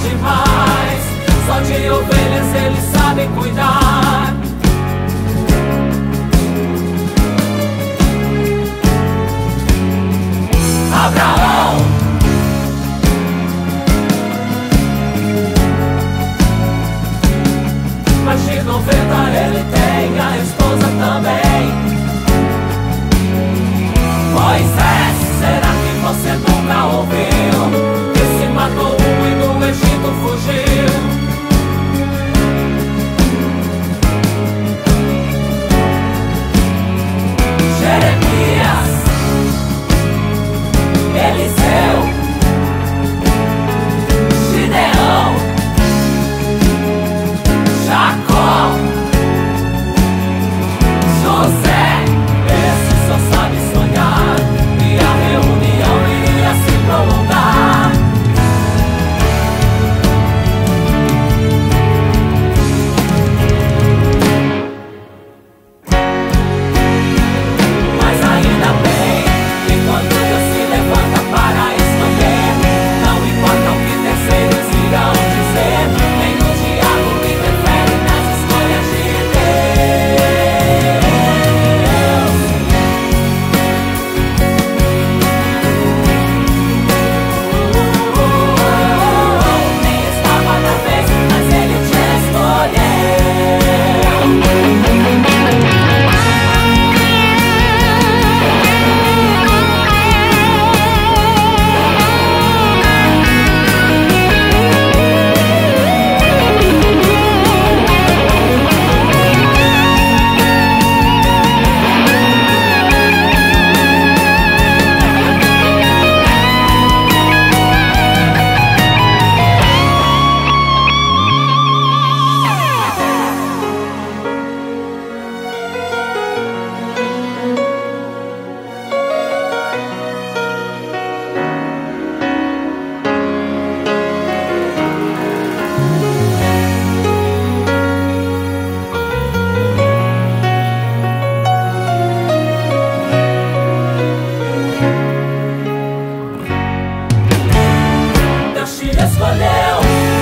demais. Só de ovelhas eles sabem cuidar. Abraão, mais de 90 ele tem, a esposa também. Moisés, será que você nunca ouviu que se matou um e do Egito fugiu? Jeremias, Eliseu, Gideão, Jacó, José, esse só sabe sonhar, e a reunião iria se prolongar. Mas ainda bem que quando Deus se levanta para escolher, não importa o que terceiros irão dizer, nem o diabo interfere nas escolhas de Deus. Nem estava na vez, mas ele te escolheu. Deus te escolheu